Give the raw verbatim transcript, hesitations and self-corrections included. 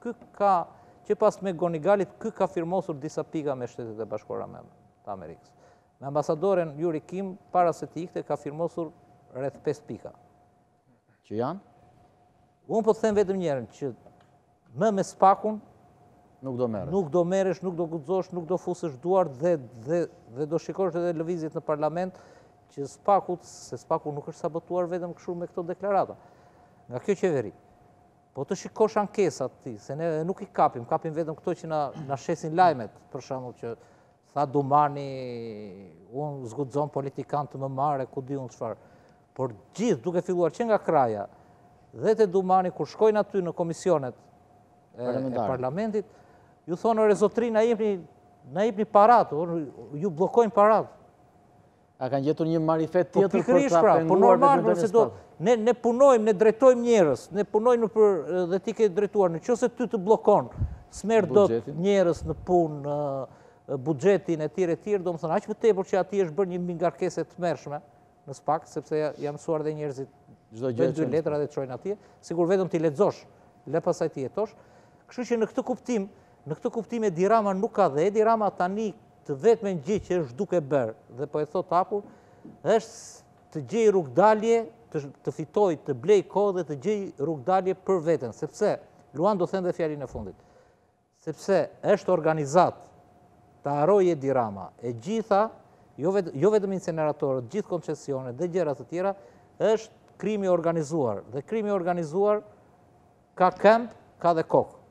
Ky ka, që pas me Gonigalit, ky ka firmosur disa pika me Shtetet e Bashkuara të Amerikës. Me ambasadoren Yuri Kim, para se të ikte, ka firmosur rreth pesë pika. Që janë? Unë po të them vetëm njerën që më me spakun Nuk do merresh. Nuk do merresh, nuk do guxosh, nuk do fusësh duar dhe, dhe, dhe do shikosh edhe lëvizjet në parlament që spakut, se spaku nuk është sabotuar vetëm kështu me këto deklarata. Nga kjo qeveri. Po të shikosh ankesat ti, se ne nuk i kapim, kapim vetëm këto që na, na shesin lajmet, për shembull që tha Dumani, unë zguxon politikan të më marre, ku di unë çfarë. Por gjithë duke filluar që nga kraja, dhe te Dumani, kur shkojnë aty në komisionet e, e parlamentit, ju thonë, ore zotri, na jepni, na jepni parat, ju blokojnë parat. A kanë gjetur një marifet tjetër për ta pra, penguar normal, se do, ne, ne punojmë, ne drejtojmë njerëz, ne punojmë për, dhe ti ke drejtuar, në qëse ty të blokon, smerë do të njerëz në punë, buxhetin e tjere e tjere, do më thonë, aq më tepër që ati është bërë një ngarkesë të tmerrshme në SPAK, sepse jam mësuar dhe njerëzit bëjnë dy letra dhe të çojnë atje, sigur vetëm ti lexosh, le pasaj ti jetosh. Kështu që në këtë kuptim, në këtë kuptim Edi Rama nuk ka dhe Edi Rama tani të vetmen gjë që është duke bërë, dhe po e thot hapur, është të gjej rrugdalje, të, të fitoj, të blej kohë dhe të gjej rrugdalje për veten, sepse, Luan do them dhe fjalin e fundit, sepse është organizat të haroj Edi Rama, e gjitha, jo, vet, jo vetëm inceneratorët, gjithë koncesionet dhe gjërat të tjera, është krimi organizuar, dhe krimi organizuar ka këmbë, ka dhe kokë.